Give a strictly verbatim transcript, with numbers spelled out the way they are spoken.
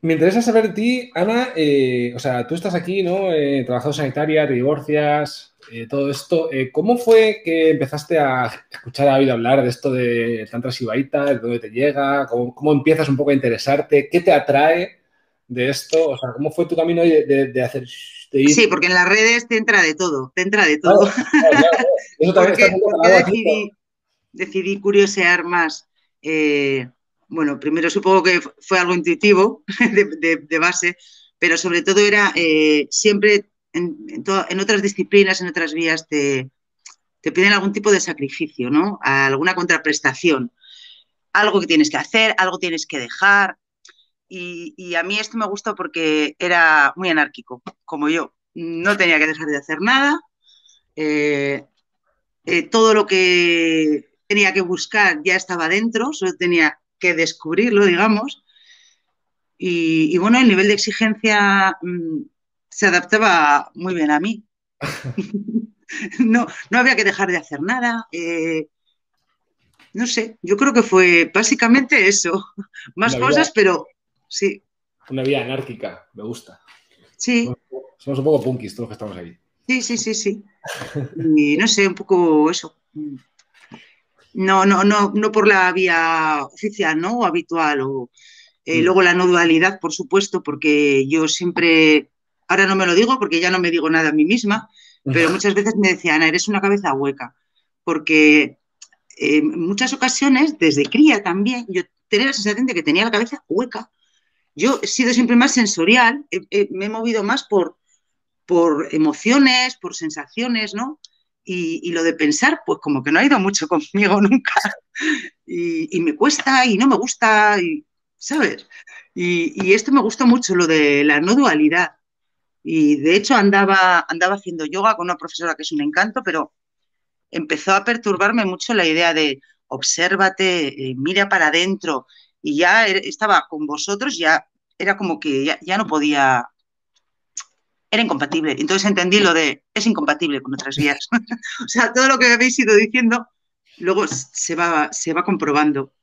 Me interesa saber de ti, Ana, eh, o sea, tú estás aquí, ¿no? Eh, trabajador sanitaria, te divorcias, eh, todo esto. Eh, ¿cómo fue que empezaste a escuchar, a oír hablar de esto de Tantra Shivaita? ¿De dónde te llega? ¿Cómo, cómo empiezas un poco a interesarte? ¿Qué te atrae de esto? O sea, ¿cómo fue tu camino de, de- de hacer, de Sí, ir? porque en las redes te entra de todo, te entra de todo. Claro, claro, claro. Eso también ¿Por está qué, muy por qué catalogado aquí. decidí, decidí curiosear más? Eh, bueno, primero supongo que fue algo intuitivo de, de- de base, pero sobre todo era eh, siempre en, en to- en otras disciplinas, en otras vías, te, te piden algún tipo de sacrificio, ¿no? Alguna contraprestación, algo que tienes que hacer, algo tienes que dejar. Y, y a mí esto me gustó porque era muy anárquico, como yo. No tenía que dejar de hacer nada. eh, eh, Todo lo que tenía que buscar ya estaba dentro, solo tenía que descubrirlo, digamos. Y, y bueno, el nivel de exigencia mmm, se adaptaba muy bien a mí. No, no había que dejar de hacer nada. Eh, no sé, yo creo que fue básicamente eso. Más Una vida, cosas, pero sí, una vida anárquica, me gusta. sí, Somos, somos un poco punkis todos los que estamos aquí. sí, sí, sí, sí. Y no sé, un poco eso. No, no, no, no por la vía oficial, ¿no? O habitual. O, eh, Mm. luego la no dualidad, por supuesto, porque yo siempre, ahora no me lo digo porque ya no me digo nada a mí misma, pero muchas veces me decían, Ana, eres una cabeza hueca. Porque eh, en muchas ocasiones, desde cría también, yo tenía la sensación de que tenía la cabeza hueca. Yo he sido siempre más sensorial, he- he- me he movido más por, por emociones, por sensaciones, ¿no? Y, y, lo de pensar, pues como que no ha ido mucho conmigo nunca. Y, y me cuesta y no me gusta, y, ¿sabes? Y, y, esto me gusta mucho, lo de la no dualidad. Y de hecho andaba, andaba haciendo yoga con una profesora que es un encanto, pero empezó a perturbarme mucho la idea de obsérvate, eh, mira para adentro. Y ya estaba con vosotros, ya era como que ya, ya no podía, era incompatible. Entonces entendí lo de es incompatible con otras vías. O sea, todo lo que habéis ido diciendo luego se va, se va comprobando.